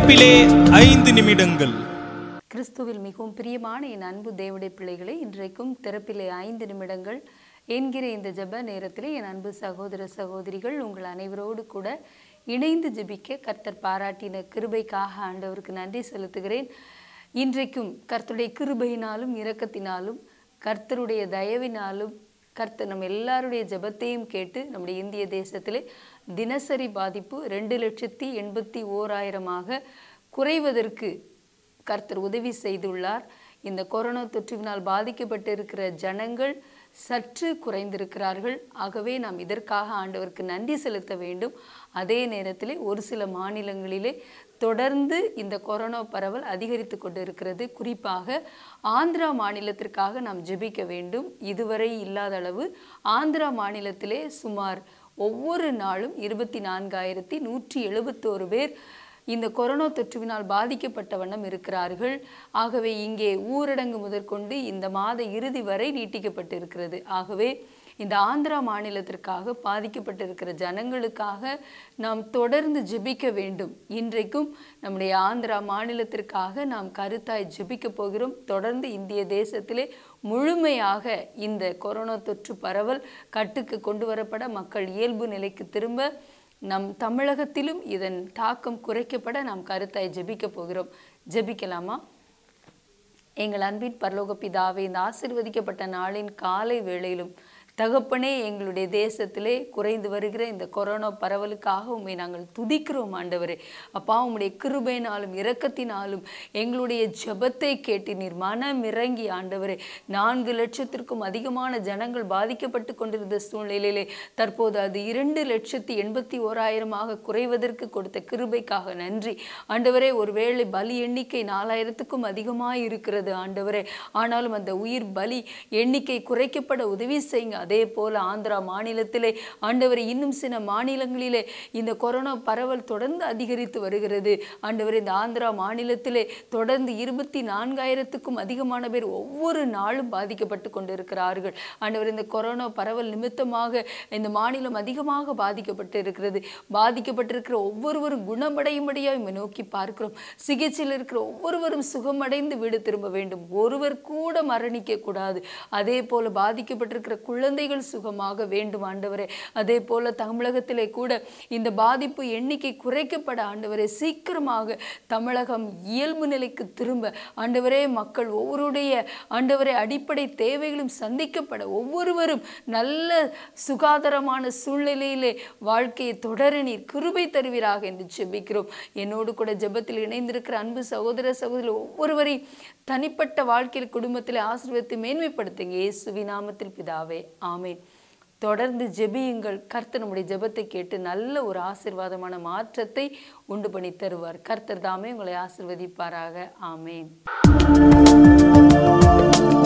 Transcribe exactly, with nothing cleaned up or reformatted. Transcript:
திறப்பிலே ஐந்து நிமிடங்கள். கிறிஸ்துவில் மிகவும் பிரியமான என் அன்பு தேவனுடைய பிள்ளைகளை, இன்றைக்கும் திறப்பிலே ஐந்து நிமிடங்கள் என்கிற இந்த ஜெப நேரத்திலே என் அன்பு சகோதர சகோதரிகள் உங்கள் அனைவரோடு கூட இணைந்து ஜெபிக்க கர்த்தர் பாராட்டின கிருபைக்காக ஆண்டவருக்கு நன்றி செலுத்துகிறேன். இன்றைக்கும் கர்த்தருடைய கிருபையினாலும் இரக்கத்தினாலும் கர்த்தருடைய தயவினாலும் கர்த்தர் நம்ம எல்லாருடைய ஜெபத்தையும் கேட்டு நம்முடைய இந்திய தேசத்திலே தினசரி பாதிப்பு ரெண்டு லட்சத்தி எண்பத்தி ஓராயிரமாக குறைவதற்கு கர்த்தர் உதவி செய்துள்ளார். இந்த கொரோனா தொற்றுவினால் பாதிக்கப்பட்டு இருக்கிற ஜனங்கள் சற்று குறைந்திருக்கிறார்கள். ஆகவே நாம் இதற்காக ஆண்டவருக்கு நன்றி செலுத்த வேண்டும். அதே நேரத்தில் ஒரு சில மாநிலங்களிலே தொடர்ந்து இந்த கொரோனா பரவல் அதிகரித்து கொண்டு இருக்கிறது. குறிப்பாக ஆந்திரா மாநிலத்திற்காக நாம் ஜெபிக்க வேண்டும். இதுவரை இல்லாத அளவு ஆந்திரா மாநிலத்திலே சுமார் ஒவ்வொரு நாளும் இருபத்தி நான்காயிரத்தி நூற்றி எழுபத்தோரு பேர் இந்த கொரோனா தொற்றுவினால் பாதிக்கப்பட்ட வண்ணம் இருக்கிறார்கள். ஆகவே இங்கே ஊரடங்கு முதற்கொண்டு இந்த மாத இறுதி வரை நீட்டிக்கப்பட்டு இருக்கிறது. ஆகவே இந்த ஆந்திரா மாநிலத்திற்காக பாதிக்கப்பட்டிருக்கிற ஜனங்களுக்காக நாம் தொடர்ந்து ஜெபிக்க வேண்டும். இன்றைக்கும் நம்முடைய ஆந்திரா மாநிலத்திற்காக நாம் கருத்தாய் ஜெபிக்க போகிறோம். தொடர்ந்து இந்திய தேசத்திலே முழுமையாக இந்த கொரோனா தொற்று பரவல் கட்டுக்கு கொண்டு வரப்பட, மக்கள் இயல்பு நிலைக்கு திரும்ப, நம் தமிழகத்திலும் இதன் தாக்கம் குறைக்கப்பட நாம் கருத்தாய் ஜெபிக்க போகிறோம். ஜெபிக்கலாமா? எங்கள் அன்பின் பரலோக பிதாவே, இந்த ஆசீர்வதிக்கப்பட்ட நாளின் காலை வேளையிலும் தகப்பனே, எங்களுடைய தேசத்திலே குறைந்து வருகிற இந்த கொரோனா பரவலுக்காக உம்மை நாங்கள் துதிக்கிறோம் ஆண்டவரே. அப்பா, உம்முடைய கிருபையினாலும் இரக்கத்தினாலும் எங்களுடைய ஜெபத்தை கேட்டு நீர் மனம் இறங்கி ஆண்டவரே, நான்கு லட்சத்திற்கும் அதிகமான ஜனங்கள் பாதிக்கப்பட்டு கொண்டிருந்த சூழ்நிலையிலே தற்போது அது இரண்டு லட்சத்தி எண்பத்தி ஓராயிரமாக குறைவதற்கு கொடுத்த கிருபைக்காக நன்றி ஆண்டவரே. ஒருவேளை பலி எண்ணிக்கை நாலாயிரத்துக்கும் அதிகமாக இருக்கிறது ஆண்டவரே. ஆனாலும் அந்த உயிர் பலி எண்ணிக்கை குறைக்கப்பட உதவி செய்யுங்க. அதே போல ஆந்திரா மாநிலத்திலே ஆண்டவரை, இன்னும் சில மாநிலங்களிலே இந்த கொரோனா பரவல் தொடர்ந்து அதிகரித்து வருகிறது ஆண்டவரே. இந்த ஆந்திரா மாநிலத்திலே தொடர்ந்து இருபத்தி நான்காயிரத்துக்கும் அதிகமான பேர் ஒவ்வொரு நாளும் பாதிக்கப்பட்டு கொண்டிருக்கிறார்கள் ஆண்டவர். இந்த கொரோனா பரவல் நிமித்தமாக இந்த மாநிலம் அதிகமாக பாதிக்கப்பட்டு இருக்கிறது. பாதிக்கப்பட்டிருக்கிற ஒவ்வொருவரும் குணமடையும்படியாக நோக்கி பார்க்கிறோம். சிகிச்சையில் இருக்கிற ஒவ்வொருவரும் சுகமடைந்து வீடு திரும்ப வேண்டும். ஒருவர் கூட மரணிக்க கூடாது. அதே போல பாதிக்கப்பட்டிருக்கிற குழந்தை குழந்தைகள் சுகமாக வேண்டும் ஆண்டவரே. அதே போல தமிழகத்திலே கூட இந்த பாதிப்பு எண்ணிக்கை குறைக்கப்பட ஆண்டவரே, சீக்கிரமாக தமிழகம் இயல்பு நிலைக்கு திரும்ப ஆண்டவரே, மக்கள் ஒவ்வொருடைய ஆண்டவரே அடிப்படை தேவைகளும் சந்திக்கப்பட, ஒவ்வொருவரும் நல்ல சுகாதாரமான சூழ்நிலையிலே வாழ்க்கையை தொடர நீர் கிருபை தருவீராக என்று ஜெபிக்கிறோம். என்னோடு கூட ஜெபத்தில் இணைந்திருக்கிற அன்பு சகோதர சகோதரி ஒவ்வொருவரையும் தனிப்பட்ட வாழ்க்கையில் குடும்பத்தில் ஆசீர்வதித்து மேன்மைப்படுத்துங்க. இயேசுவின் நாமத்தில் பிதாவே, ஆமென். தொடர்ந்து ஜெபியுங்கள். கர்த்தர் நம்முடைய ஜெபத்தை கேட்டு நல்ல ஒரு ஆசீர்வாதமான மாற்றத்தை உண்டு பண்ணி தருவார். கர்த்தர் தாமே உங்களை ஆசீர்வதிப்பாராக. ஆமென்.